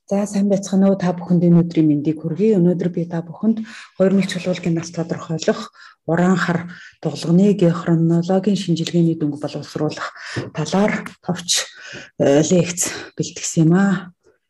За сайн байцгаана уу та бүхэнд өнөөдрийн мэндийг хүргэе. Өнөөдөр би та бүхэнд 2 мэл чулуулгын нас тодорхойлох, уран хар дугалганы геохронологийн шинжилгээний дөнгө боловсруулах талаар товч лекц бэлтгэсэн юм аа.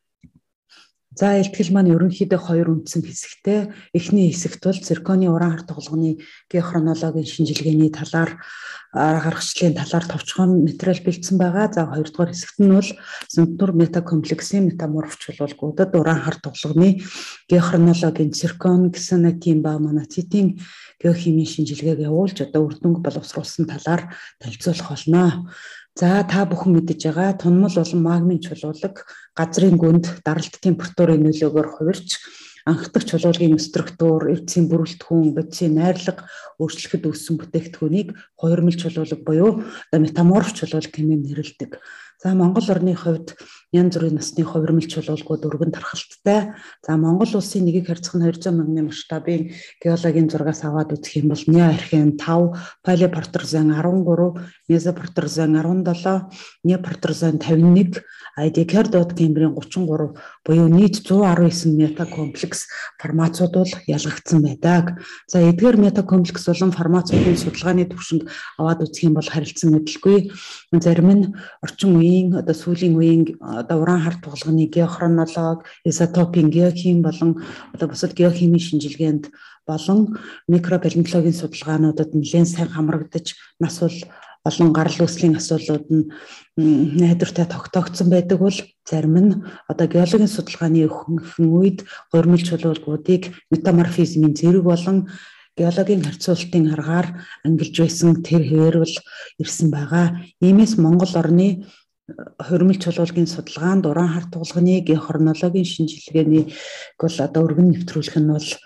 За илтгэл маань ерөнхийдөө 2 үндсэн хэсэгтэй. Эхний хэсэгт бол цирконы уран хар дугалганы геохронологийн шинжилгээний талаар гаргагчлалын талаар товчхон материал бэлдсэн байгаа. За хоёрдугаар хэсэгт нь бол Сүнтнур метакомплексийн метаморф чулуулгуудад уран хар дугалганы геохронологийн циркон, ксанатин ба монацитийн геохимийн шинжилгээг явуулж одоо үр дүнг боловсруулсан талаар танилцуулах болно. За та бүхэн мэдэж байгаа тунмал болон магмын чулуулаг газрын гүнд даралт температурын нөлөөгөөр хувирч анх дахь чулуулгын структур, эвцийн бүрэлдэхүүн, бодисын найрлага өөрчлөхөд үүссэн бүтээгдэхүүнийг хуурмал чулуулаг буюу метаморф чулуулаг хэмээн нэрлэдэг. За Монгол орны хувьд янз бүрийн насны хувирмал чулуулгууд өргөн тархалттай. За Монгол улсын нэгийг харьцах нь 200 мянган масштабын геологийн зургаас аваад үзэх юм бол Неоархеан 5, Палеопортерозоон 13, Месопортерозоон 17, Неопортерозоон 51, Декардот Кембрийн 33 буюу нийт 119 метакомплекс формацууд бол ялгагдсан байдаг. За эдгээр метакомплекс болон формацуудын судалгааны түвшинд аваад үзэх юм бол харилцан адилгүй. Зарим нь орчин үеийн одоо сүүлийн үеийн одоо уран хар дугалганы геохронолог, изотопийн геохим болон одоо бусад геохимийн шинжилгээнд болон микробиологийн судалгаануудад нэлээд сайн хамрагдаж нас бол олон гарал үүслийн асуудлууд нь найдвартай тогтоогдсон байдаг бол зарим нь одоо геологийн судалгааны өхөн үед хуурмал чулуулгуудыг метаморфизмын зэрэг болон геологийн харьцуултын аргаар ангилж байсан тэр хэвээр бол ирсэн байгаа. Иймээс Монгол орны хуурмал чулуулгын судалгаанд уран хар дугалганы геохронологийн шинжилгээний бол одоо өргөн нэвтрүүлэх нь бол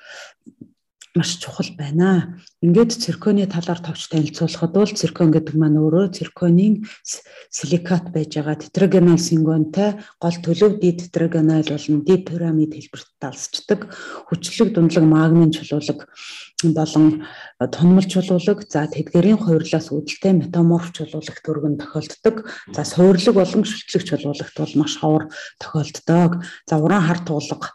маш чухал байна. Ингээд цирконы талаар товч танилцуулахад бол циркон гэдэг маань өөрөө цирконийн силикат байж байгаа тетрагонал сингонтой гол төлөв дитетрагонал болон дипирамид хэлбэрт талсчдаг хүчлэг дундлаг магмын чулуулаг болон тунмал чулуулаг, за тэдгэрийн хувирлаас үүдэлтэй метаморф чулуулагт өргөн тохиолддог. За суурлаг болон шүтлэг чулуулагт бол маш ховор тохиолддог. За уран хар дугалга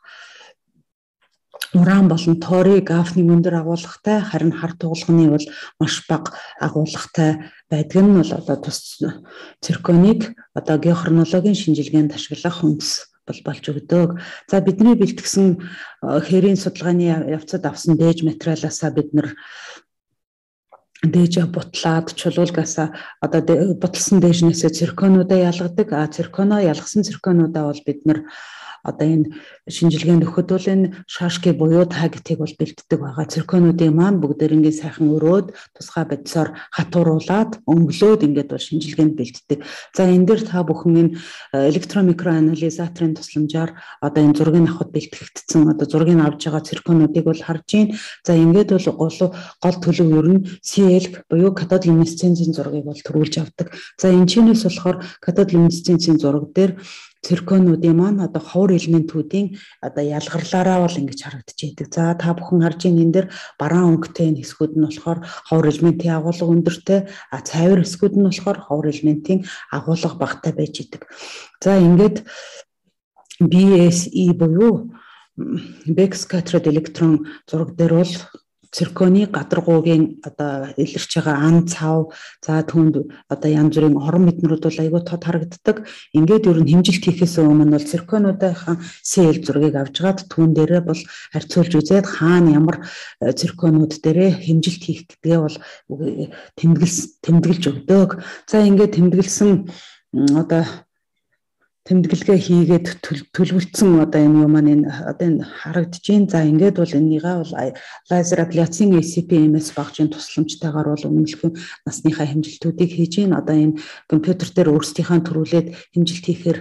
уран болон торийг гафны өндөр агуулгатай, харин хар дугалганы бол маш бага агуулгатай байдаг нь бол одоо тус цирконыг одоо геохронологийн шинжилгээнд ашиглах үндэс болж өгдөг. За бидний бэлтгэсэн хэрийн судалгааны явцад авсан дээж материалаасаа бид нар дээж бутлаад чулуулгаас одоо буталсан дээжнээсээ цирконуудаа ялгадаг. Цирконоо ялгасан цирконуудаа бол бид нар одоо энэ шинжилгээнд өгөхөд бол энэ шашки буюу тагтыг бол бэлддэг байгаа. Цирконуудын маань бүгдээрингийн сайхан өрөөд тусгай бодисоор хатууруулаад өнгөлөөд ингээд бол шинжилгээнд бэлддэг. За энэ дээр та бүхэн энэ электромикроанализаторын тусламжаар одоо энэ зургийг авахд бэлтгэгдсэн одоо зургийг авж байгаа цирконуудыг бол харж байна. За ингээд бол гол төлөв ер нь CL буюу катодолюминесценцийн зургийг бол төрүүлж авдаг. За энэ чинээс болохоор катодолюминесценцийн зураг дээр цирконуудын маань одоо ховор элементүүдийн одоо ялгарлаараа бол ингэж харагдаж байдаг. За та бүхэн харж байгаа энэ дээр бараан өнгөтэй энэ хэсгүүд нь болохоор ховор элементийн агуулга өндөртэй, цайвар хэсгүүд нь болохоор ховор элементийн агуулга багатай байж идэг. За ингээд BSE буюу Beck scattered electron зураг дээр бол цирконы гадаргуугийн одоо илэрч байгаа ан цав, за түүнд одоо янз бүрийн орон мэднүүд бол айгүй тод харагддаг. Ингээд ер нь хэмжилт хийхээс өмнө бол цирконуудынхаа сел зургийг авч гаад түүн дээрээ бол харьцуулж үзээд хаана ямар цирконууд дээрээ хэмжилт хийх гэдгээ бол тэмдэглэж өгдөг. За ингээд тэмдэглэсэн одоо тэмдэглэгээ хийгээд төлөвлөсөн одоо энэ юм маань одоо энэ харагдаж байна. За ингээд бол энийгээ бол лазер абляцийн ACP-MS багжийн тусламжтайгаар бол өмнөлгөө насныхаа хэмжилтүүдийг хийж байна. Одоо энэ компьютер дээр өөрсдийнхээ төрүүлээд хэмжилт хийхээр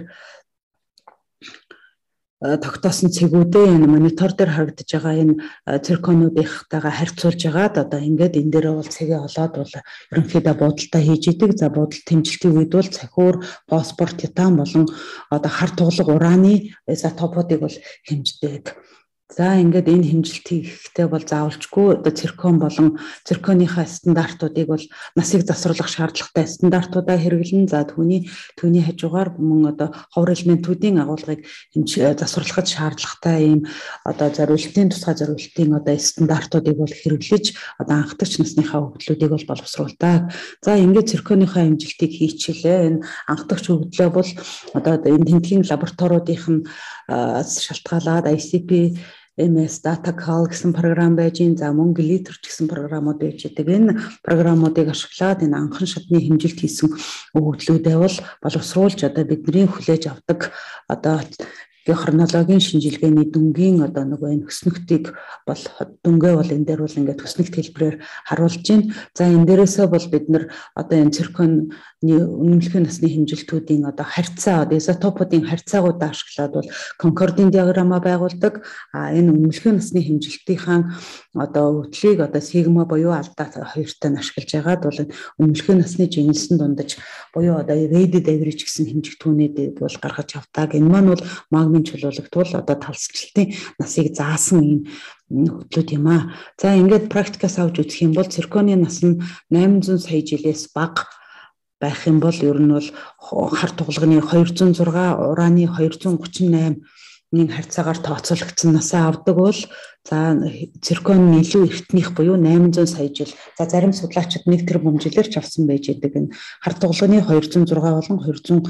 тогтоосон цэгүүдээ энэ монитор дээр харагдаж байгаа энэ цирконуудынхтайгаа харьцуулж агаад одоо ингээд энэ дээрээ бол цэгээ олоод бол ерөнхийдөө буудалтай хийж идэг. За буудалт хэмжилтийн үед бол цахиур, фосфор, титан болон одоо хар тугалаг ураны изотопуудыг бол хэмждэг. За ингээд энэ хэмжилт хийхдээ бол заавалчгүй одоо циркон болон цирконыхаа стандартуудыг бол насыг засварлах шаардлагатай стандартуудаа хэрэглэн за түүний хажуугаар мөн одоо ховор элементүүдийн агуулгыг засварлахад шаардлагатай ийм одоо зориултын тусгай зориултын одоо стандартуудыг бол хэрэглэж одоо анхдагч насныхаа хөгжлүүдийг бол боловсруулдаг. За ингээд цирконыхаа хэмжилтийг хийчихлээ. Энэ анхдагч хөгжлөө бол одоо энэ тэмдгийн лабораториудынх нь шалтгаалаад ICP MS DataCal гэсэн програм байж гин за мөн Glitter гэсэн програмууд байж байдаг. Энэ програмуудыг ашиглаад энэ анхан шатны хэмжилт хийсэн өгөгдлүүдээ бол боловсруулж одоо бидний хүлээж авдаг одоо хронологийн шинжилгээний дүнгийн одоо нөгөө энэ хөснөгтийг бол дүнгээ бол энэ дээр бол ингээд хөснөгт хэлбэрээр харуулж байна. За энэ дээрээсээ бол бид нар одоо энэ цирконы үнэмлэхүйн насны хэмжилтүүдийн одоо харьцаа одоо изотопуудын харьцаагуудаа ашиглаад бол конкордын диаграмма байгуулдаг. Энэ үнэмлэхүйн насны хэмжилтийнхаа одоо өвдлийг одоо сигма буюу алдаа хоёртой нь ашиглаж байгаад бол үнэмлэхүйн насны жинсэн дундаж буюу одоо weighted average гэсэн хэмжигдэхүүнээд бол гаргаж авдаг. Энэ маань бол магмын чулуулагтвал одоо талсчлалтын насыг заасан юм хөтлөд юм аа. За ингээд практикаас авч үзэх юм бол цирконы нас нь 800 сая жилээс бага байх юм бол ер нь бол хар тугалганы 206 ураны 238-ийн харьцаагаар тооцоологдсон насаа авдаг бол за циркон илүү эртнийх буюу 800 сая жил. За зарим судлаачид 1 тэрбум жилээр ч авсан байж байдаг. Энэ хар тугалганы 206 болон 207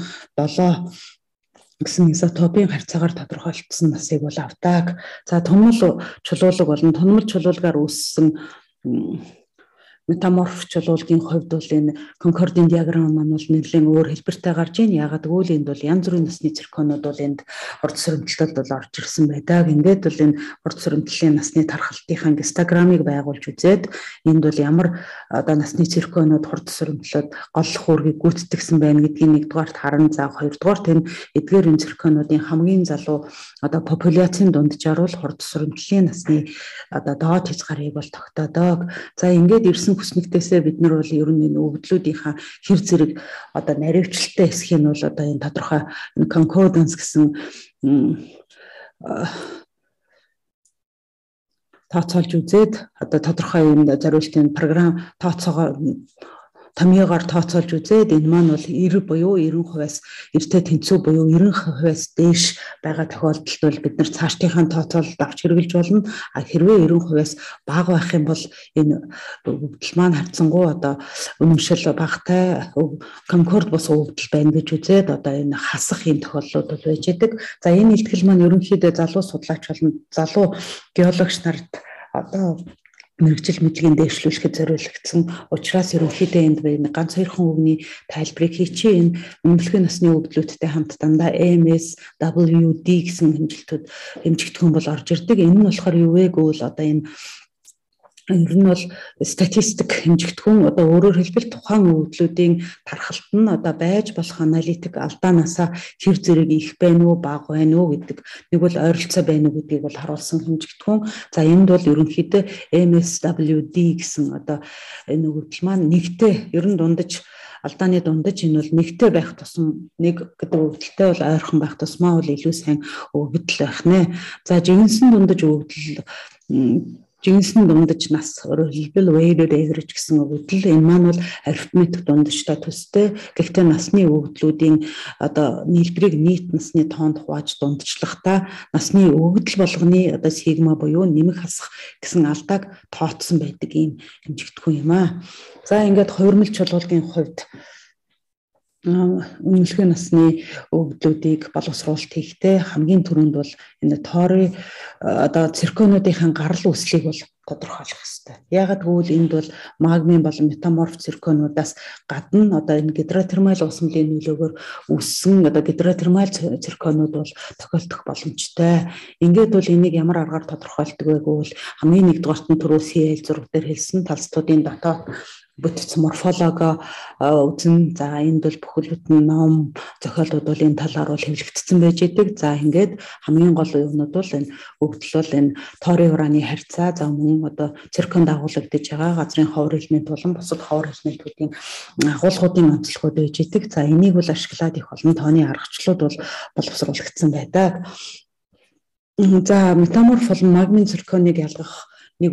гэсэн изотопийн харьцаагаар тодорхойлогдсон насыг бол авдаг. За томол чулуулаг болон томол чулуулгаар үүссэн метаморф чулуулгын хувьд бол энэ конкордын диаграмм маань бол нэлээд өөр хэлбэртэй гарч ийн. Ягаад гэвэл энд бол янз бүрийн насны цирконууд бол энд хурд сөрөмтөлд бол орж ирсэн байдаг. Ингээд бол энэ хурд сөрөмтлийн насны тархалтынхаа гистограммыг байгуулж үзээд энд бол ямар одоо насны цирконууд хурд сөрөмтлөд гол хуургийг гүйцэтгсэн байна гэдгийг нэгдүгээрт харан за хоёрдугаарт энэ эдгээр энэ цирконуудын хамгийн залуу одоо популяцийн дунджаар бол хурд сөрөмтлийн насны одоо доод хязгаарыг бол тогтоодог. За ингээд ирсэн хүснэгтээсээ бид нар бол ер нь энэ өгдлүүдийнхаа хэр зэрэг одоо наривчлалтай эсэх нь бол одоо энэ тодорхой concordance гэсэн тооцоолж үзээд одоо тодорхой юм зориултын програм тооцоогоор томьёогоор тооцоолж үзээд энэ маань бол 90 буюу 90%-аас эртээ тэнцүү буюу 90%-аас дээш байгаа тохиолдолд бол бид нар цаашдынхаа тооцоололд авч хэрэгжилж болно. А хэрвээ 90%-аас бага байх юм бол энэ өгдөл маань харьцангуй одоо үнэмшил багтай конкорд бус өгдөл байна гэж үзээд одоо энэ хасах юм тохиолдлууд бол байж байдаг. За энэ илтгэл маань ерөнхийдөө залуу судлаач болон залуу геологч нарт одоо мэрэгжил мэдлэгийн дээшлүүлэхэд зориулагдсан учраас ерөнхийдөө энд байна ганц хоёрхан үгний тайлбарыг хийчихээ. Энэ үнэмлэхүйн насны өгдлүүдтэй хамт дандаа MS, WD гэсэн хэмжигдэхүүн бол орж ирдэг. Энэ нь болохоор юу вэ гэвэл одоо энэ ер нь бол статистик хэмжигдэхүүн одоо өөрөөр хэлбэл тухайн өгдлүүдийн тархалт нь одоо байж болох аналитик алдаанасаа хэр зэрэг их байна уу бага байна уу гэдэг нэг бол ойролцоо байна уу гэдгийг бол харуулсан хэмжигдэхүүн. За энд бол ерөнхийдөө MSWD гэсэн одоо энэ өгдөл маань нэгтэй ер нь дундаж алдааны дундаж энэ бол нэгтэй байх тусам нэг гэдэг өгдөлтэй бол ойрхон байх тусмаа бол илүү сайн өгдөл байх нэ. За жинсэн дундаж өгдөл жинсэн дундаж нас өөрөөр хэлбэл weighted average гэсэн өгдөл энэ маань бол арифметик дундажтай төстэй. Гэхдээ насны өгдлүүдийн одоо нийлбэрийг нийт насны тоонд хувааж дундчлахдаа насны өгдөл болгоны одоо сигма буюу нэмэх хасах гэсэн алдааг тооцсон байдаг юм хэмжигдэхүүн юм аа. За ингээд хувирмал чулуулгын хувьд үнэмлэхүйн насны өгдлүүдийг боловсруулалт хийхдээ хамгийн түрүүнд бол энэ тоорын одоо цирконуудынхаа гарал үүслийг бол тодорхойлох хэрэгтэй. Яагаад гэвэл энд бол магмын болон метаморф цирконуудаас гадна одоо энэ гидротермал усмлын нөлөөгөөр үүссэн одоо гидротермал цирконууд бол тохиолдох боломжтой. Ингээд бол энийг ямар аргаар тодорхойлдог вэ гэвэл хамгийн нэгдүгээрт нь түрүү CL зураг дээр хэлсэн талцлуудын дотоод бүтц морфологи үзэн за энд бол бүхэлд нь ном зохиолууд бол энэ талаар бол хэвлэгдсэн байж идэг. За ингээд хамгийн гол юмнууд бол энэ өгдөл бол энэ тоорын ураны харьцаа за мөн одоо цирконд агуулгадж байгаа газрын ховор элемент болон бусад ховор элементүүдийн агуулгуудын онцлогуд байж идэг. За энийг бол ашиглаад их олон тооны аргачлалууд бол боловсруулагдсан байдаг. За метаморф бол магмын цирконыг ялгах нэг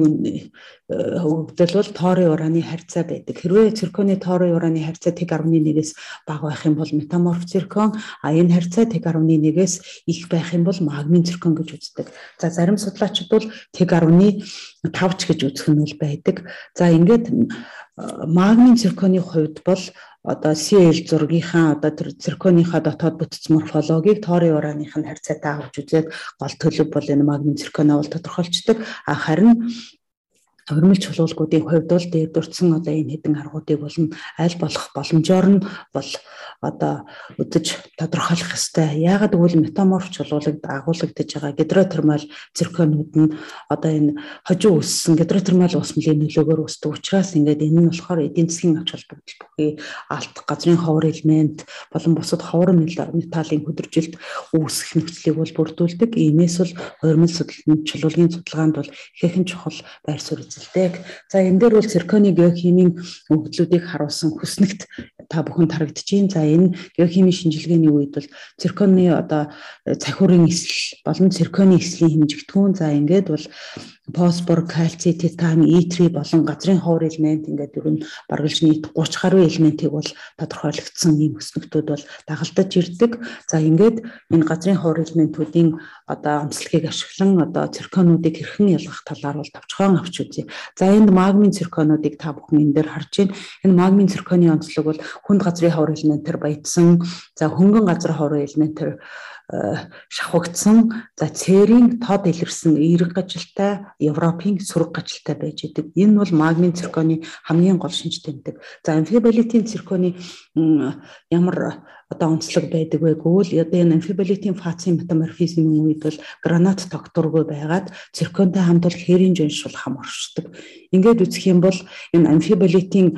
өгдөл бол тоорын ураны харьцаа байдаг. Хэрвээ цирконы тоорын ураны харьцаа Т.1-ээс бага байх юм бол метаморф циркон, энэ харьцаа Т.1-ээс их байх юм бол магмын циркон гэж үздэг. За зарим судлаачид бол Т.5 ч гэж үзэх нь бол байдаг. За ингээд магмын цирконы хувьд бол одоо CL6-ийнхаа одоо тэр цирконыхаа дотоод бүтц морфологийг тоорын урааных нь харьцаатай авч үзээд гол төлөв бол энэ магмын цирконоо бол тодорхойлцдог. Харин урмил чулуулгуудын хувьд бол дээрдүрсэн одоо энэ хэдэн аргуудыг болон аль болох боломжоор нь бол одоо үзэж тодорхойлох ёстой. Яагаад гэвэл метаморф чулуулагт агуулгадж байгаа гидротермал цирконууд нь одоо энэ хожуу өссөн гидротермал усмлын нөлөөгөөр өсдөг учраас ингээд энэ нь болохоор эдийн засгийн ач холбогдол бүхий алт газрын ховор элемент болон бусад ховор металлын хөдөржилт үүсэх нөхцөлийг бол бүрдүүлдэг. Иймээс бол урмил чулуулгын судалгаанд бол ихээхэн чухал байр суурь эзэлдэг. За энэ дээр бол цирконы геохимийн өгдлүүдийг харуулсан хүснэгт та бүхэнд харагдчихээн. За энэ геохимийн шинжилгээний үед бол цирконы одоо цахиурын эсэл болон цирконы эслийн хэмжигдэхүүн за ингээд бол фосфор, кальций, титан, итри болон газрын ховор элемент ингээд ер нь баргалж нийт 30 гаруй элементийг бол тодорхойлогдсон ийм хүснэгтүүд бол дагалдаж ирдэг. За ингээд энэ газрын ховор элементүүдийн одоо онцлогийг ашиглан одоо цирконуудыг хэрхэн ялгах талаар бол товчхон авч үзье. За энд магмын цирконуудыг та бүхэн энэ дээр харж байна. Энэ магмын цирконы онцлог бол хүнд газрын ховор элементээр баяжсан. За хөнгөн газар ховор элементээр шавхагдсан. За цэрийн тод илэрсэн эерэг гажилтай, Европын сүрэг гажилтай байж идэг. Энэ бол магмын цирконы хамгийн гол шинж тэмдэг. За амфиболитийн цирконы ямар одоо онцлог байдаг вэ гэвэл одоо энэ амфиболитийн фацийн метаморфизмын үед бол гранат тогтургүй байгаад цирконтой хамт бол херийн жоншил хам оршдог. Ингээд үзэх юм бол энэ амфиболитийн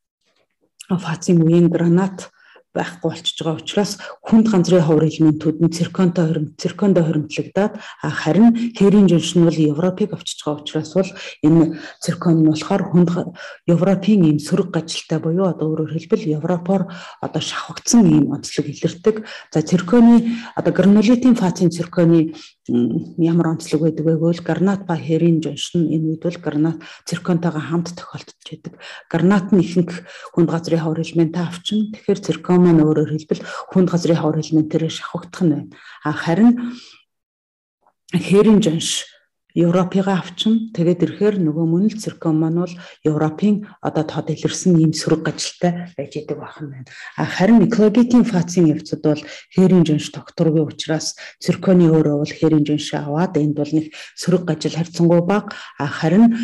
фацийн үеийн гранат байхгүй болчихж байгаа учраас хүнд ганцрын ховор элементүүд нь циркондоо хоригдлагдаад харин херийн жоншин бол Европыг авчиж байгаа учраас бол энэ циркон нь болохоор Европын ийм сүрэг гажилтай буюу одоо өөрөөр хэлбэл Европоор одоо шавхагдсан ийм онцлог илэрдэг. За цирконы одоо гранулитийн фацийн цирконы ямар онцлог байдаг вэ гэвэл гранат ба херийн жоншин энэ үед бол гранат цирконтойгоо хамт тохиолдож байдаг. Гранат нь ихэнх хүнд газрын ховор элементээ авчин. Тэгэхээр циркон маань өөрөөр хэлбэл хүнд газрын ховор элементээр шавхагдах нь байна. Харин херийн жонш Европыг авчин. Тэгээд ирэхээр нөгөө мөн л циркон маань бол Европын одоо тод илэрсэн ийм сүрэг гажилтай байж идэг байна. Харин экологийн фацийн явцад бол херийн жонш тогтургүй учраас цирконы өөрөө бол херийн жонш аваад энд бол нэг сүрэг гажил харьцангуй бага. Харин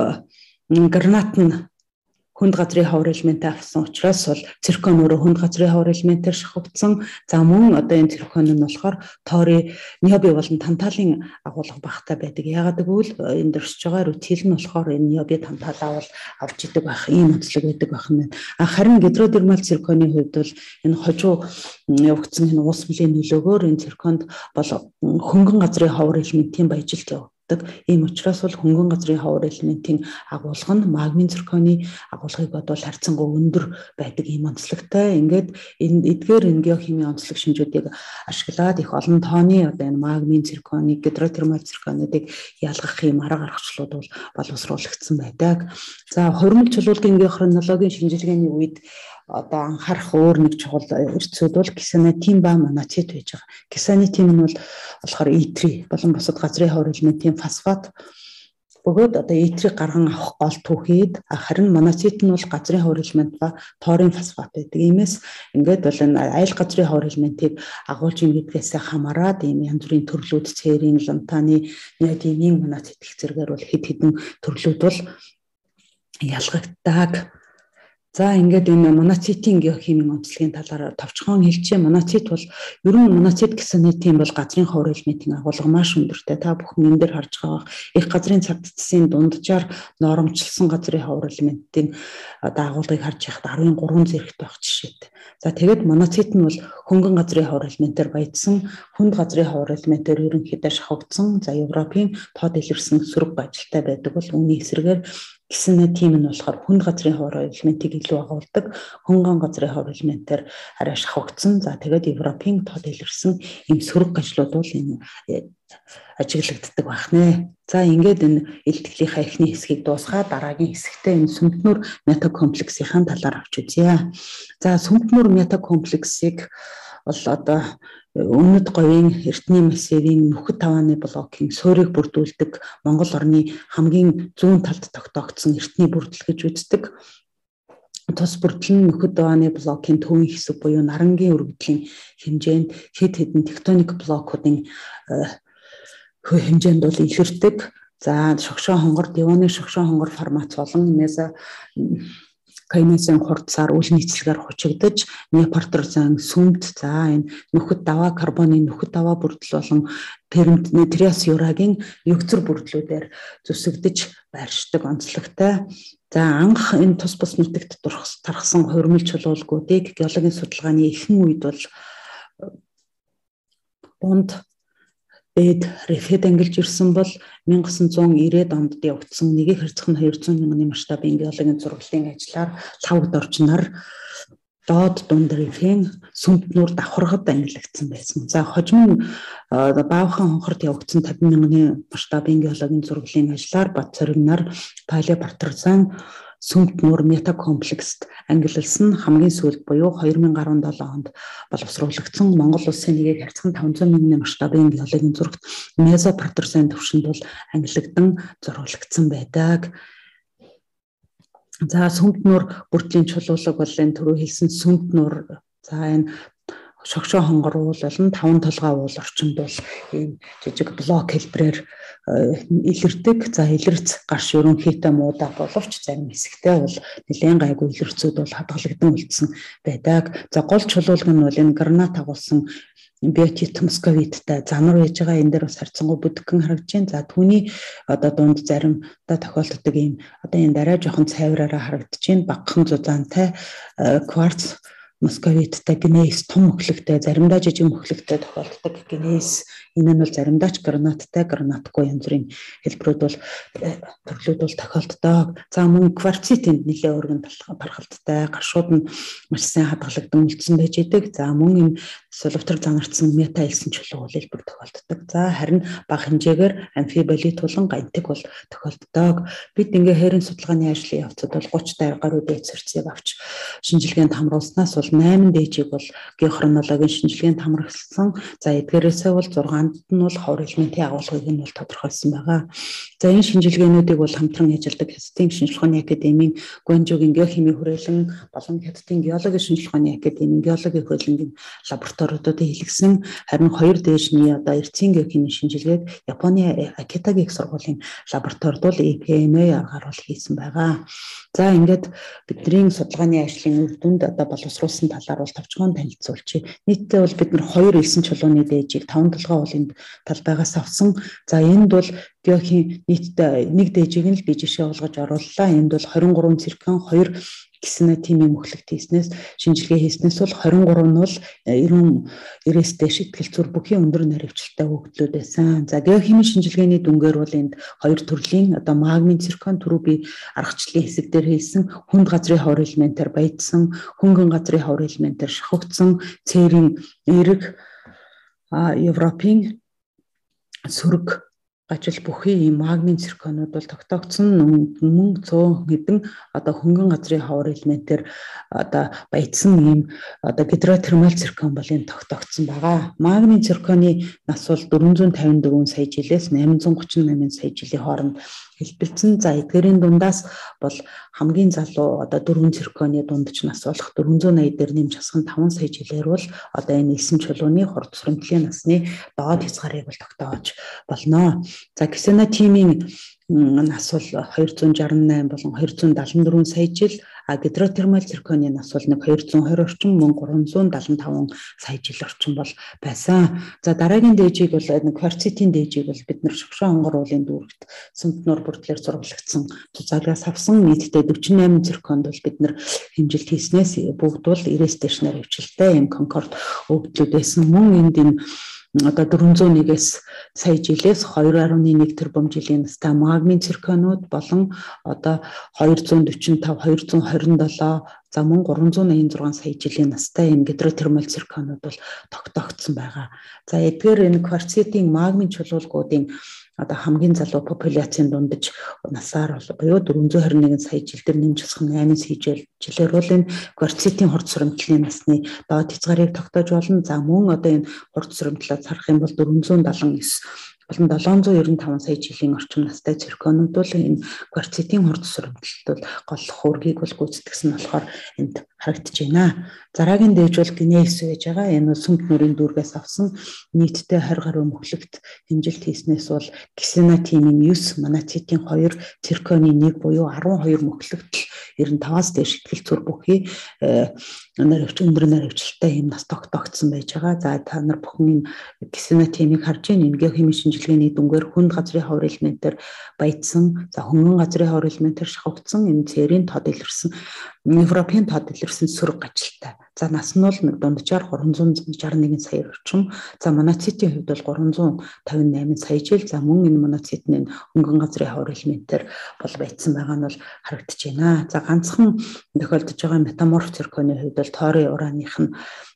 гранат нь хүнд газрын ховор элементээ авсан учраас бол циркон өөрөө хүнд газрын ховор элементээр шавхагдсан. За мөн одоо энэ циркон нь болохоор тоорын ниоби болон танталын агуулга багтай байдаг. Яагаад гэвэл энэ дөрсж байгаа рутил нь болохоор энэ ниоби танталаа бол авч идэг байх ийм онцлог байдаг байх нь. Харин гидродермал цирконы хувьд бол энэ хожуу явагдсан энэ уус мөлийн нөлөөгөөр энэ цирконд бол хөнгөн газрын ховор элементийн баяжилт явагдав. Ийм учраас бол хөнгөн газрын ховор элементийн агуулга нь магмын цирконы агуулгыг бодвол харьцангуй өндөр байдаг ийм онцлогтой. Ингээд эдгээр энэ геохимийн онцлог шинжүүдийг ашиглаад их олон тооны одоо энэ магмын цирконы, гидротермал цирконуудыг ялгах ийм арга аргачлалууд бол боловсруулагдсан байдаг. За хормол чулуулгын геохронологийн шинжилгээний үед одоо анхаарах өөр нэг чухал эрсүүд бол кисанатин ба моноцит байж байгаа. Кисанатин нь бол болохоор итри болон бусад газрын ховор элементийн фосфат бөгөөд одоо итрийг гарган авах гол түүхийд харин моноцит нь бол газрын ховор элемент ба тоорын фосфат байдаг. Иймээс ингээд бол энэ айл газрын ховор элементийг агуулж ийн гэдгээс хамаарад ийм янз бүрийн төрлүүд церийн, лантаны, неодимийн моноцит гэх зэргээр бол хэд хэдэн төрлүүд бол ялгагддаг. За ингээд энэ моноцитийн геохимийн онцлогийн талаар товчхон хэлчихье. Моноцит бол ер нь моноцит кисанитин бол газрын ховор элементийн агуулга маш өндөртэй. Та бүхэн энэ дээр харж байгаа их газрын цагдцын дунджаар норомжилсан газрын ховор элементийн одоо агуулгыг харж яхад 13 зэрэгт байх жишээтэй. За тэгээд моноцит нь бол хөнгөн газрын ховор элементээр баяжсан, хүнд газрын ховор элементээр ерөнхийдөө шавхагдсан. За Европын тод илэрсэн сүрэг ажилтай байдаг бол үүний эсрэгээр кисанитин нь болохоор хүнд газрын ховор элементийг илүү агуулдаг. Хөнгөн газрын ховор элементээр арай шавхагдсан. За тэгээд Европын тод илэрсэн ийм сүрэг гажлууд бол энэ ажиглагддаг байх нэ. За ингээд энэ илтгэлийнхаа эхний хэсгийг дуусгаад дараагийн хэсэгтээ энэ сүмднүр метакомплексийн талаар авч үзье. За сүмднүр метакомплексыг бол одоо Өмнөд говийн эртний массивын нөхөд тавааны блокийн суурийг бүрдүүлдэг Монгол орны хамгийн зүүн талд тогтоогдсон эртний бүрдэл гэж үздэг. Тус бүрдэл нь нөхөд тавааны блокийн төвийн хэсэг буюу нарангийн өргөдлийн хэмжээнд хэд хэдэн тектоник блокуудын хэмжээнд бол илэрдэг. За шогшоо хонгор, диваны шогшоо хонгор формат болон кайнесын хурдсаар үл нийцлэгээр хучигдаж Неопортер зан сүмд за энэ нөхөд даваа карбоны нөхөд даваа бүрдэл болон Триас юрагийн югзэр бүрдлүүдээр зүсэгдэж байршдаг онцлогтой. За анх энэ тус бус нутагт тархсан хувирмал чулуулгуудыг геологийн судалгааны ихэнх үед бол бунд бед рефед ангилж ирсэн бол 1990-ад онд явагдсан 1/200 мянганы масштабын геологийн зурглалын ажлаар лавд орчноор доод дунд рефийн сүмднүр давхаргад ангилагдсан байсан. За хожим баавхан хонхорт явагдсан 50 мянганы масштабын геологийн зурглалын ажлаар Бат цоригнаар Палеопартезан сүмднүр метакомплексд ангилалсан хамгийн сүүлд буюу 2017 онд боловсруулагдсан Монгол улсын нэгийг харьцан 500 мянганы масштабын геологийн зурагт Месопартезан төвшөнд бол ангилагдсан зурвалагдсан байдаг. За сүмднүр бүрдлийн чулуулга бол энэ түрүү хэлсэн сүмднүр за энэ шогшоо хонгор уул болон 5 толгой уул орчинд бол ийм жижиг блок хэлбэрээр илэрдэг. За илэрц гарш ерөнхийдөө муудаа боловч зарим хэсэгтээ бол нэлээд гайгүй илэрцүүд бол хадгалагдсан үлдсэн байдаг. За гол чулуулга нь бол энэ гранат агуулсан биотит московиттай занар байж байгаа. Энэ дээр бас харьцангуй бүдгэн харагдаж байна. За түүний одоо дунд заримдаа тохиолддог ийм одоо энэ дараа жоохон цайвраараа харагдаж байна. Багахан зузаантай кварц московиттай гнейс том мөхлөгтэй заримдаа жижиг мөхлөгтэй тохиолддог гнейс энэ нь бол заримдаа ч гранаттай гранатгүй янз бүрийн хэлбэрүүд бол төрлүүд бол тохиолддог. За мөн кварцитынд нэлээд өргөн тархалттай гаршууд нь маш сайн хадгалагдсан үлдсэн байж идэг. За мөн энэ сулвтар занардсан мета элсэн чулуу хэлбэр тохиолддог. За харин бага хэмжээгээр амфиболит болон гантик бол тохиолддог. Бид ингээ хээрийн судалгааны ажлын явцад бол 30 гаруй дэцэрцийг авч шинжилгээнд хамруулснаас бол 8 дээжийг бол геохронологийн шинжилгээнд хамрагдсан. За эдгээрээсээ бол 6-нд нь бол ховор элементийн агуулгыг нь бол тодорхойлсон байгаа. За энэ шинжилгээнүүдийг бол хамтран ажилладаг Хятадын шинжилгээний академийн Гуанчжоугийн геохимийн хүрээлэн болон Хятадын геологийн шинжилгээний академийн геологийн хүрээлэнгийн лабораториудад хийлгэсэн. Харин 2 дээшний одоо эртний геохимийн шинжилгээг Японы Акитагийн их сургуулийн лабораторид бол EPMA аргаар бол хийсэн байгаа. За ингээд бидний судалгааны ажлын үр дүнд одоо боловсруулсан талаар бол товчхон танилцуулчих. Нийтдээ бол бид нар 2 элсэн чулууны дээжийг 5 толгой уулын талбайгаас авсан. За энд бол геохим нийтдээ 1 дээжийг нь л би жишээ болгож орууллаа. Энд бол 23 циркон 2 гисна тимийн мөхлөгт хийснээс шинжилгээ хийснээс бол 23 нь бол 90-ээс дээш ихтгэл зүйр бүхий өндөр наривчлалтай өгөгдлүүд байсан. За геохимийн шинжилгээний дүнгээр бол энд 2 төрлийн одоо магмын циркон түрүү би аргачлалын хэсэг дээр хэлсэн хүнд газрын ховор элементээр баяжсан, хөнгөн газрын ховор элементээр шахагдсан, цээрийн эрэг Европын сөрөг ажил бүхий ийм магмын цирконууд бол тогтоогдсон мөн 100 хэдэн одоо хөнгөн газрын ховор элементээр одоо баяжсан ийм одоо гидротермал циркон бол энэ тогтоогдсон байгаа. Магмын цирконы нас бол 454 сая жилээс 838 сая жилийн хооронд хэлбэлцэн. За эдгээрийн дундаас бол хамгийн залуу одоо 4 цирконы дундч нас болох 480 дээр нэмж хасган 5 сая жилээр бол одоо энэ элсэн чулууны хурд сүрэмтлийн насны доод хязгаарыг бол тогтоож болно. За гисна тимийн нас бол 268 болон 274 сая жил, гидротермал цирконы нас бол 220 орчим, мөн 375 сая жил орчим бол байсан. За дараагийн дээжийг бол кварцитын дээжийг бол бид нар шогшоо хонгор уулын дүүрэгт сүмднүр бүрдлэр зурвалгдсан цуцаагаас авсан. Нийтдээ 48 цирконд бол бид нар хэмжилт хийснээс бүгд бол 90-с дээш нар хөвчлөлтэй юм конкорд өгдлүүд байсан. Мөн энд энэ одоо 401-ээс сая жилээс 2.1 тэрбум жилийн настай магмын цирконууд болон одоо 245, 227, за мөн 386 сая жилийн настай энэ гидротермал цирконууд бол тогтоогдсон байгаа. За эдгээр энэ кварцитын магмын чулуулгуудын одоо хамгийн залуу популяцийн дундаж насаар буюу 421 сая жил дээр нэмж босох 8 сая жилээр бол энэ кварцитын хурд сурамтлын насны доод хязгаарыг тогтоож болно. За мөн одоо энэ хурд сурамтлаас харах юм бол 479 болон 795 сая жилийн орчим настай цирконууд бол энэ кварцитын хурд сурамтлалд бол голлох үүргийг бол гүйцэтгэсэн болохоор энд харагдаж байна. Дараагийн дээж бол генеис байж байгаа. Энэ бол сүмд нүрийн дүүргээс авсан нийтдээ 20 гаруй мөхлөгт хэмжилт хийснээс бол ксенотимийн 9, моноцитийн 2, цирконы 1 буюу 12 мөхлөгт 95-аас дээш ихтгэл зүр бүхий өндөр наривчлалтай юм нас тогтоогдсон байж байгаа. За та нар бүхэн энэ ксенотимийг харж байна. Энэ геохимийн шинжилгээний дүнгээр хүнд газрын ховор элементээр баяжсан, за хөнгөн газрын ховор элементээр шахагдсан энэ цэрийн тод илэрсэн Европын тод илэрсэн сөрөг гажилтай. За нас нь бол дунджаар 361 сая орчим. За моноцитийн хувьд бол 358 сая жил. За мөн энэ моноцитны хөнгөн газрын ховор элементээр бол баяжсан байгаа нь бол харагдаж байна. За ганцхан тохиолдож байгаа метаморф цирконы хувьд бол тойрын ураных нь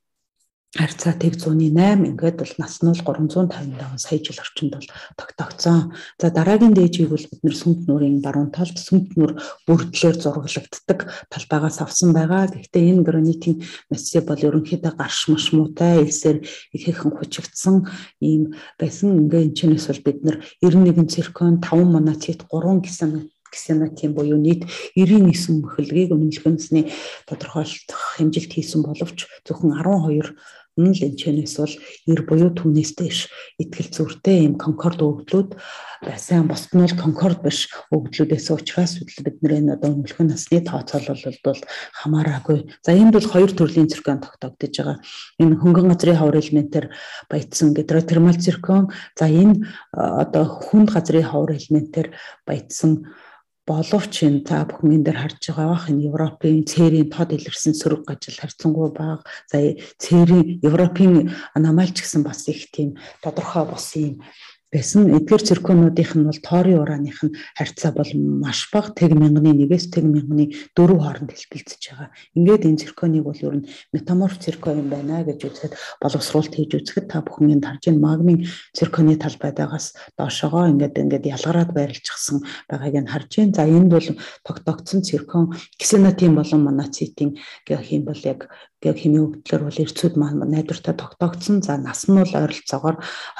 харьцаа тэг 108 ингээд бол нас нь бол 355 сая жил орчимд бол тогтоогдсон. За дараагийн дээжийг бол бид нэр сүмд нүрийн баруун талд сүмд нүр бүрдлээр зурглагддаг талбайгаас авсан байгаа. Гэхдээ энэ гранитын массив бол ерөнхийдөө гарш машмуутай элсээр ихээхэн хүчигдсэн ийм байсан. Ингээд энэ чэнэс бол бид нэр 91 циркон, 5 моноцит, 3 ксенотим буюу нийт 99 мөхөлгийг үнэмлэхүйсний тодорхойлох хэмжилт хийсэн боловч зөвхөн 12 нь л энэ чэнэс бол 90 буюу түүнээс дээш ихтгэл зүртэй ийм конкорд өгдлүүд байсан. Бусд нь бол конкорд биш өгдлүүдээс учраас бид нэр энэ одоо үнэмлэхүйн насны тооцоолол бол хамаараагүй. За энд бол хоёр төрлийн циркон тогтоогдож байгаа. Энэ хөнгөн газрын ховор элементээр баяжсан гидротермал циркон. За энэ одоо хүнд газрын ховор элементээр баяжсан боловч энэ та бүхэн энэ дээр харж байгаа энэ Европын цэрийн тод илэрсэн сөрөг гажил харьцангуй бага. За цэрийн Европын аномаль ч гэсэн бас их тийм тодорхой бос юм байсан. Эдгээр цирконуудынх нь бол тойрын урааных нь харьцаа бол маш бага. Тэг 1001-ээс тэг 1004 хооронд хэлбэлцэж байгаа. Ингээд энэ цирконыг бол ер нь метаморф циркон юм байна гэж үзэхэд боловсруулалт хийж үзэхэд та бүхэн энд харж байгаа магмын цирконы талбайдаагаас доошогоо ингээд ялгараад байрлчихсан байгааг нь харж байна. За энд бол тогтоогдсон циркон ксенотим болон моноцитийн геохим бол яг геохимийн өвдлөр бол эрцүүд найдвартай тогтоогдсон. За нас нь бол ойролцоогоор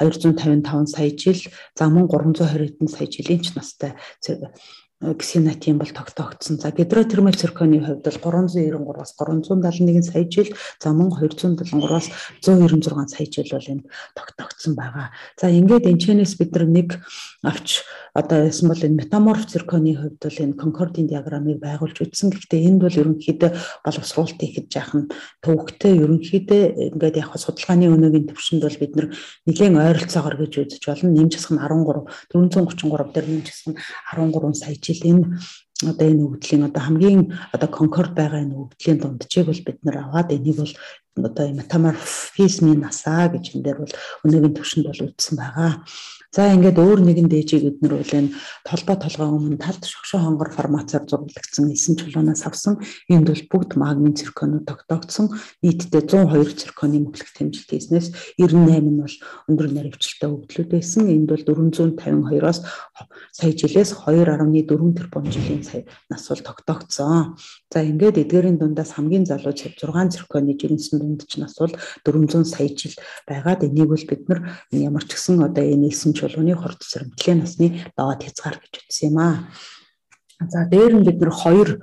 255 сая жил, за мөн 320 хэдэн сая жилийн ч настай ксенотим бол тогтоогдсон. За гидротермал цирконы хувьд бол 393-аас 371 сая жил, за мөн 273-аас 196 сая жил бол энд тогтоогдсон байгаа. За ингээд энэчнээс бид нар нэг авч одоо яасан бол энэ метаморф цирконы хувьд бол энэ конкордын диаграммыг байгуулж үзсэн. Гэхдээ энд бол ерөнхийдөө боловсруулалт хийхэд жаахан төвөгтэй ерөнхийдөө ингээд яг судалгааны өнөөгийн төвшөнд бол бид нар нэгэн ойролцоогоор гэж үзэж болно. Нэмж хэсэг нь 433 дээр нэмж хэсэг нь 13 сая жил. Энэ одоо энэ өвдлийн одоо хамгийн одоо конкорд байгаа энэ өвдлийн дунджийг бол бид нар аваад энийг бол одоо метаморфизмын насаа гэж энэ дээр бол өнөөгийн төвшөнд бол үзсэн байгаа. За ингээд өөр нэгэн дээжийг эднэр бол энэ толгой өмнө талд шогшоо хонгор формацаар зурглагдсан 9 чулуунаас авсан. Энд бол бүгд магмын цирконууд тогтоогдсон. Нийтдээ 102 цирконы мөхлөгт хэмжилт хийснээс 98 нь бол өндөр наривчлалтай өвдлүүд байсан. Энд бол 452-оос сая жилээс 2.4 тэрбум жилийн сая нас бол тогтоогдсон. За ингээд эдгээрийн дундаас хамгийн залуу 6 цирконы жирэмсэн дундч нас бол 400 сая жил байгаад энийг бол бид нар ямар ч гэсэн одоо энэ 9 чулууны хурд сурамтлын насны доод хязгаар гэж ütсэн юм аа. За дээр нь бид нар хоёр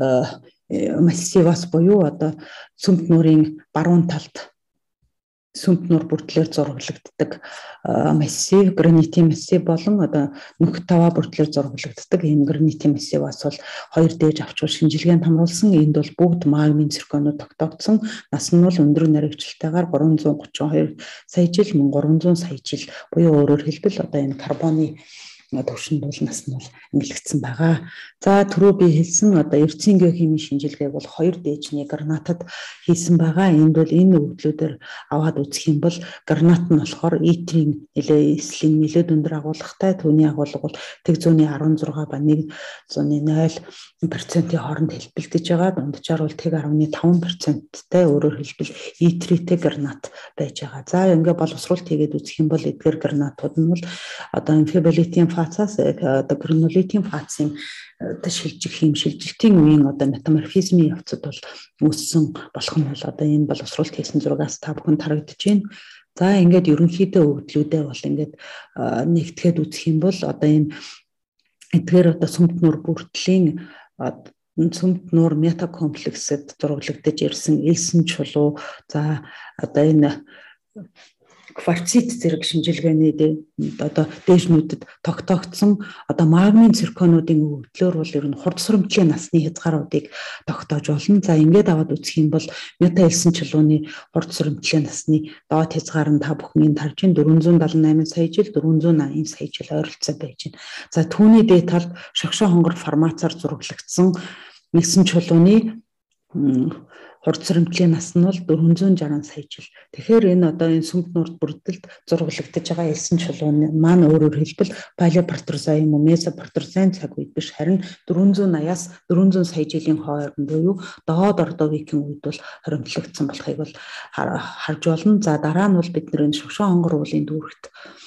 массиваас буюу одоо сүмд нүрийн баруун талд сүмд нүр бүртлэр зурглагддаг массив, гранитын массив болон одоо нүх тава бүртлэр зурглагддаг энэ гранитын массиваас бол хоёр дээж авч шинжилгээнд хамруулсан. Энд бол бүгд магмын цирконууд тогтоогдсон. Нас нь бол өндөр наривчлалтайгаар 332 сая жил, 300 сая жил буюу өөрөөр хэлбэл одоо энэ карбоны төвшөнд бол нас нь бол ангилагдсан байгаа. За түрүү би хэлсэн одоо эрдэнэ геохимийн шинжилгээг бол 2 дээжний гранатад хийсэн байгаа. Энд бол энэ өгдлүүдээр аваад үзэх юм бол гранат нь болохоор итрийн эслийн нэлээд өндөр агуулгатай, түүний агуулга бол тэг 116 ба 1.0% хооронд хэлбэлдэж байгаа. Дунджаар бол тэг 10.5%-тай, өөрөөр хэлбэл итритэй гранат байж байгаа. За ингээ боловсруулалт хийгээд үзэх юм бол эдгээр гранатууд нь бол одоо амфиболитийн фазаас одоо гранулитийн фазын шилжилтийн үеийн одоо метаморфизмын явцад бол үүссэн болох нь бол одоо энэ боловсруулалт хийсэн зургаас та бүхэнд харагдаж байна. За ингээд ерөнхийдөө өгдлүүдээ бол ингээд нэгтгэхэд үзэх юм бол одоо энэ эдгээр одоо сүмд нуур бүртлийн сүмд нуур метакомплексэд зураглагдаж ирсэн элсэн чулуу, за одоо энэ кварцит зэрэг шинжилгээний одоо дээшнүүдэд тогтоогдсон одоо магмын цирконуудын өгдлөөр бол ер нь хурд сүрэмжлэлийн насны хязгааруудыг тогтоож болно. За ингээд аваад үзэх юм бол мета элсэн чулууны хурд сүрэмжлэлийн насны доод хязгаар нь та бүхэн харж байна. 478 сая жил, 480 сая жил ойролцоо байж байна. За түүний дээд талд шогшоо хонгор формацаар зураглагдсан элсэн чулууны хурд сүрэмжлэлийн нас нь бол 460 сая жил. Тэгэхээр энэ одоо энэ сүмд нурд бүрдэлд зураглагдаж байгаа элсэн чулууны маань өөрөөр хэлбэл палеопротерозой юм уу месопротерозойн цаг үед биш, харин 480-аас 400 сая жилийн хооронд буюу доод ордовикийн үед бол хоримтлагдсан болохыг бол харж болно. За дараа нь бол бид нэр шогшоо хонгор уулын дүүрэгт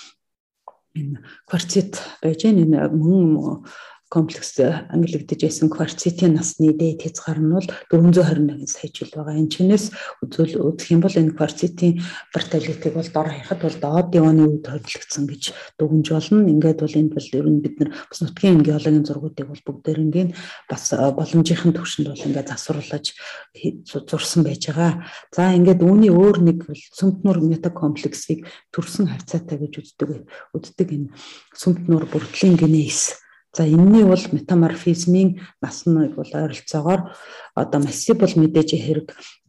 энэ кварцит байж энэ мөн комплекс ангилагдж байсан кварцитын насны дээд хязгаар нь бол 421 сая жил байгаа. Энэ чинээс үзэх юм бол энэ кварцитын фертилитийг бол дор хаяхад бол доод диваны үед хөдөлгдсөн гэж дүгнж болно. Ингээд бол энэ бол ер нь бид нар бас нутгийн геологийн зургуудыг бол бүгдээрингийн бас боломжийн төвшөнд бол ингээд засварлаж зурсан байж байгаа. За ингээд үүний өөр нэг бол сүмд нуур метакомплексыг төрсөн харьцаатай гэж үздэг энэ сүмд нуур бүрдлийн генез. За энэний бол метаморфизмын насны бол ойролцоогоор одоо массив бол мэдээж хэрэг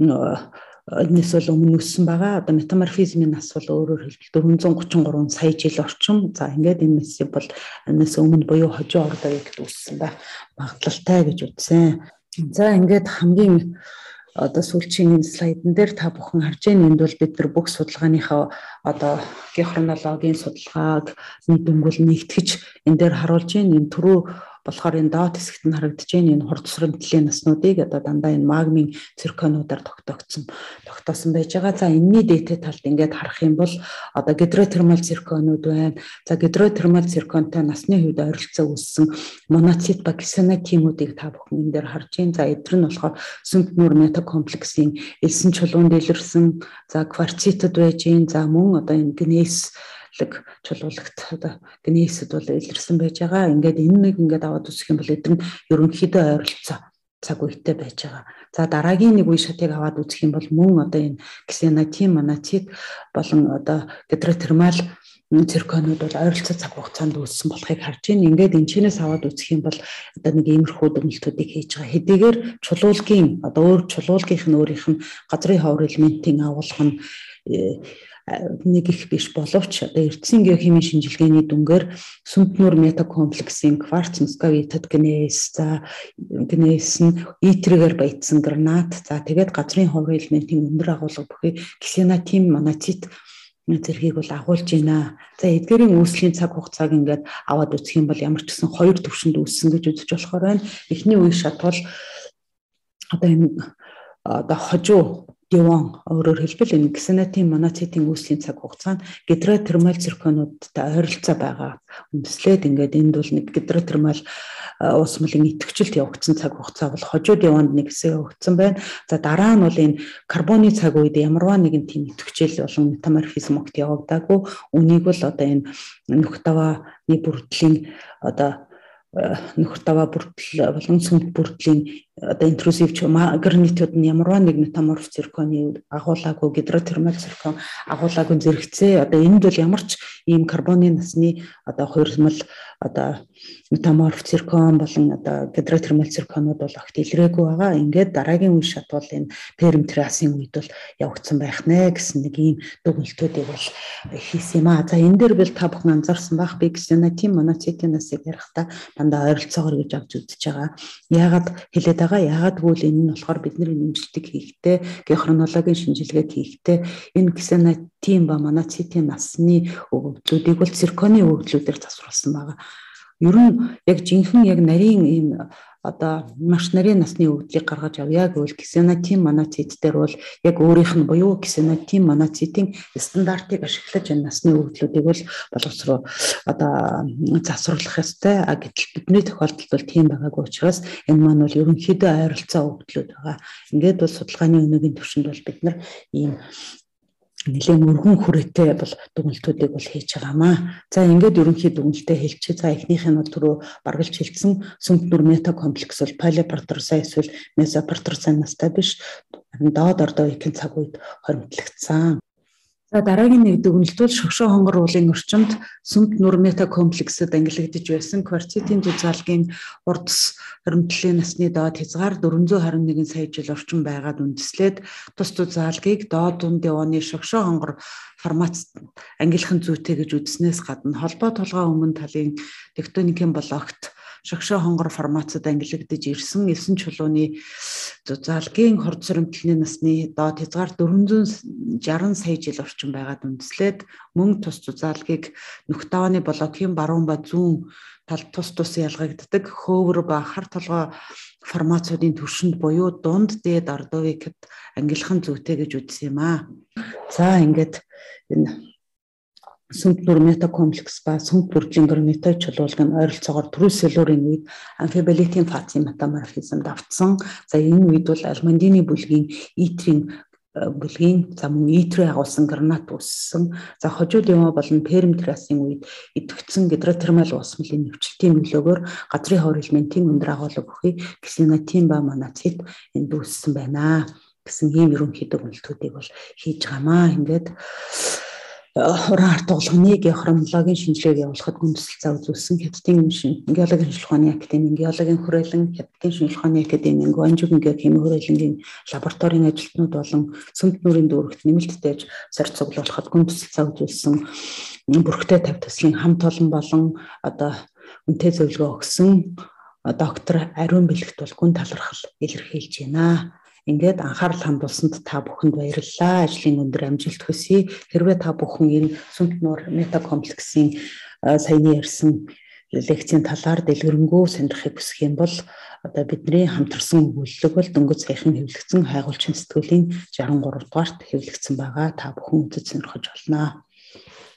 энэс бол өмнө өссөн байгаа. Одоо метаморфизмын нас бол өөрөөр хэлбэл 433 сая жил орчим. За ингээд энэ массив бол энэс өмнө буюу хожоо ордовикт үүссэн ба магадлалтай гэж үзсэн. За ингээд хамгийн одоо сүүлчийн энэ слайдн дээр та бүхэн харж байна. Энд бол бид нар бүх судалгааныхаа одоо геохронологийн судалгааг дүнгэл нэгтгэж энэ дээр харуулж байна. Энэ түрүү болохоор энэ доод хэсэгт нь харагдаж байна. Энэ хурд сүрэмтлийн наснуудыг одоо дандаа энэ магмын цирконуудаар тогтоосон байж байгаа. За энэний дээтэй талд ингээд харах юм бол одоо гидротермал цирконууд байна. За гидротермал цирконтой насны хувьд ойролцоо үүссэн моноцит ба ксенотимуудыг та бүхэн энэ дээр харж байна. За эдгээр нь болохоор сүмд нуур метакомплексийн элсэн чулуунд илэрсэн, за кварцитод байж байна. За мөн одоо энэ гнейс чулуулагт одоо гнейсэд бол илэрсэн байж байгаа. Ингээд энэ нэг ингээд аваад үзэх юм бол эдгээр нь ерөнхийдөө ойролцоо цаг үетэй байж байгаа. За дараагийн нэг үе шатыг аваад үзэх юм бол мөн одоо энэ ксенотим, моноцит болон одоо гидротермал цирконууд бол ойролцоо цаг хугацаанд үүссэн болохыг харж байна. Ингээд энэ чинээс аваад үзэх юм бол одоо нэг иймэрхүү дүгнэлтүүдийг хийж байгаа. Хэдийгээр чулуулгийн одоо өөр чулуулгийнх нь өөрийнх нь газрын ховор элементийн агуулга нь нэг их биш боловч одоо эрдэнэ геохимийн шинжилгээний дүнгээр сүмд нуур метакомплексийн кварц московитад гнейс, за гнейс нь итригээр баяжсан гранат, за тэгээд газрын ховор элементийн өндөр агуулга бүхий ксенотим, моноцит зэргийг бол агуулж байна. За эдгээрийн үүслийн цаг хугацааг ингээд аваад үзэх юм бол ямар ч гэсэн хоёр төвшөнд үүссэн гэж үзэж болохоор байна. Эхний үе шат бол одоо энэ одоо хожуу диван өөрөөр хэлбэл энэ ксенотим, моноцитийн үүслийн цаг хугацаа нь гидротермал цирконуудтай ойролцоо байгаа. Үндэслээд ингээд энд бол нэг гидротермал уус мөлийн идэвхжилт явагдсан цаг хугацаа бол хожуу диванд нэг хэсэг явагдсан байна. За дараа нь бол энэ карбоны цаг үед ямарваа нэгэн тийм идэвхжил болон метаморфизм огт явагдаагүй. Үнийг бол одоо энэ нөхтавааны бүрдлийн одоо нөхөр даваа бүрдэл болон сүмд бүрдлийн одоо интрузив гранитууд нь ямарваа нэг метаморф цирконы агуулаагүй гидротермал циркон агуулаагүй зэрэгцээ одоо энд бол ямар ч ийм карбоны насны одоо хуурмал одоо метаморф циркон болон одоо гидротермал цирконууд бол огт илрээгүй байгаа. Ингээд дараагийн үе шат бол энэ пермтрасын үед бол явагдсан байх нэ гэсэн нэг ийм дүгнэлтүүдийг бол хийсэн юм аа. За энэ дээр бил та бүхэн анзаарсан байх би ксенотим моноцитинасыг ярихдаа дандаа ойролцоогоор гэж авч үзэж байгаа. Яагаад хэлээд байгаа? Яагаад гэвэл энэ нь болохоор бидний нэмжлэг хийхдээ, геохронологийн шинжилгээ хийхдээ энэ ксенотим ба моноцитин насны өвөглүүдийг бол цирконы өвөглүүдээр засварласан байгаа. Ер нь яг жинхэнэ яг нарийн ийм одоо маш нарийн насны өвдлийг гаргаж авъя гэвэл ксенотим моноцит дээр бол яг өөрийнх нь буюу ксенотим моноцитийн стандартыг ашиглаж энэ насны өвдлүүдийг бол боловсроо одоо засварлах ёстой. Гэтэл бидний тохиолдолд бол тийм байгаагүй учраас энэ маань бол ерөнхийдөө ойролцоо өвдлүүд байгаа. Ингээд бол судалгааны өнөөгийн түвшинд бол бид нар ийм нэлээд өргөн хүрээтэй бол дүгнэлтүүдийг бол хийж байгаамаа. За ингээд ерөнхий дүгнэлтээ хэлчихье. За эхнийх нь бол түрүү баргалж хэлсэн сүмд нүр метакомплекс бол полипартросай эсвэл месопартросай настай биш. Доод ордовикийн цаг үед хоримтлагдсан. За дараагийн нэг дүгнэлт бол шогшоо хонгор уулын орчимд сүмд нүр метакомплексэд ангилагдж байсан кварцитын зузаалгын урдс хоримтлын насны доод хязгаар 421 сая жил орчим байгаад үндэслээд тус зузаалгыг доод дунд оны шогшоо хонгор формат ангилахын зүйтэй гэж үзснээс гадна холбоо толгой өмнө талын тектоникийн блокт шогшоо хонгор формацад ангилагдж ирсэн 9 чулууны зузаалгын хурд соромтлын насны доод хязгаар 460 сая жил орчим байгаад үндэслээд мөн тус зузаалгыг нүх давааны блокийн баруун ба зүүн талд тус ялгагддаг хөөвөр ба хар толгой формацуудын түвшинд буюу дунд дээд ордовикэд ангилахын зүйтэй гэж үзсэн юм аа. За ингээд энэ сүмд нүр метакомплекс ба сүмд бүрдлийн гранитой чулуулгын ойролцоогоор түрүүсэлүүрийн үед амфиболитийн фазын метаморфизмд автсан. За энэ үед бол алмандины бүлгийн итрийн бүлгийн за мөн итрээ агуулсан гранат үүссэн. За хожууд юм болон пермтрасын үед идэвхсэн гидротермал уусмлын нэвчлэлтийн нөлөөгөөр газрын ховор элементийн өндөр агуулга бүхий ксенотим ба моноцит энд үүссэн байна гэсэн ийм ерөнхий дүгнэлтүүдийг бол хийж байгаамаа. Ингээд уран арт тоглоомны геохронологийн шинжилгээг явуулахад хүндэслэл зав үзүүлсэн Хятадын геологийн шинжилгээ ухааны академийн геологийн хүрээлэн Хятадын шинжилгээ ухааны академийн Гуанчжоугийн геохими хүрээлэнгийн лабораторийн ажилтнууд болон сүмд нүрийн дүүрэгт нэмэлттэйж сар цуглуулахад хүндэслэл зав үзүүлсэн бүрхтэй тавь төслийн хамт олон болон одоо үнэтэй зөвлөгөө өгсөн доктор Ариун Бэлэгт бол гүн талархал илэрхийлж байна. Ингээд анхаарал хандуулсанд та бүхэнд баярлалаа. Ажлын өндөр амжилт хүсье. Хэрвээ та бүхэн энэ сүмд нүр метакомплексийн саяны ярьсан лекцийн талаар дэлгэрэнгүй сонирхохыг хүсэх юм бол одоо бидний хамтарсан өгүүлэлэг бол дөнгөж саяхан хэвлэгдсэн хайгуулчин сэтгүүлийн 63 дугаарт хэвлэгдсэн байгаа. Та бүхэн үзэж сонирхож болно.